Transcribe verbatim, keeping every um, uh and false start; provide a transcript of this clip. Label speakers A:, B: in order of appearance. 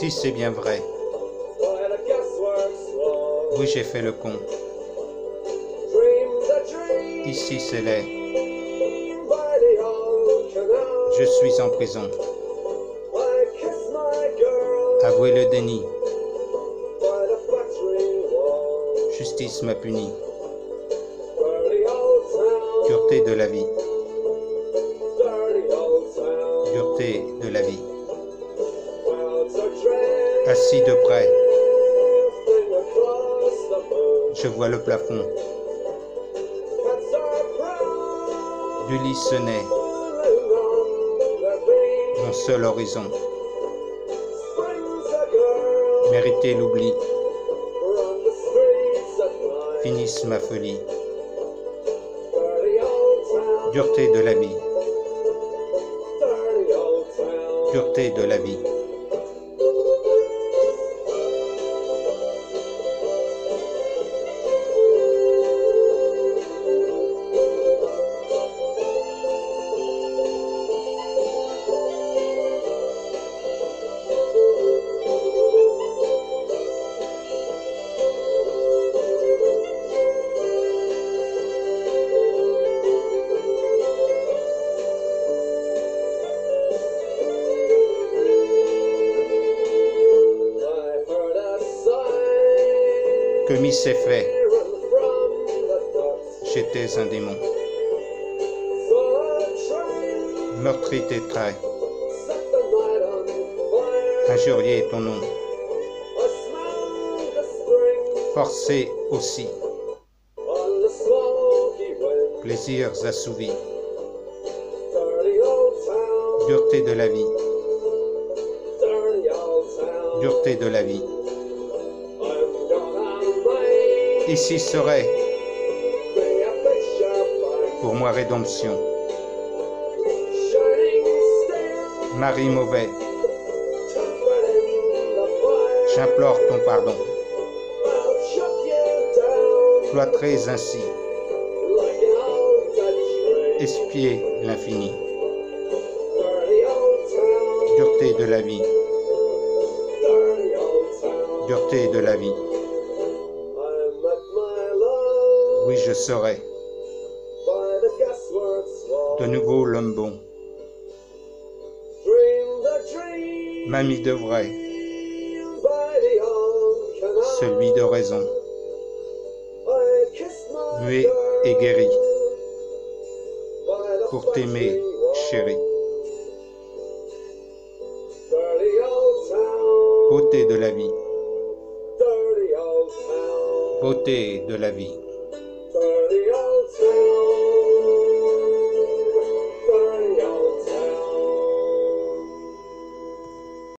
A: Si c'est bien vrai, oui j'ai fait le con. Ici c'est laid. Je suis en prison. Avouez le déni. Justice m'a puni. Dureté de la vie. Dureté de la vie. Assis de près, je vois le plafond. Du lit ce n'est mon seul horizon. Mériter l'oubli, finisse ma folie. Dureté de la vie. Dureté de la vie. Que m'y s'est fait, j'étais un démon. Meurtri tes traits, injurié ton nom. Forcé aussi, plaisirs assouvis. Dureté de la vie, dureté de la vie. Ici serait pour moi rédemption. Marie mauvais, j'implore ton pardon. Cloîtrés ainsi, espiez l'infini. Dureté de la vie, dureté de la vie. Oui, je serai de nouveau l'homme bon. Mamie de vrai, celui de raison, muet et guéri, pour t'aimer, chérie. Beauté de la vie, beauté de la vie.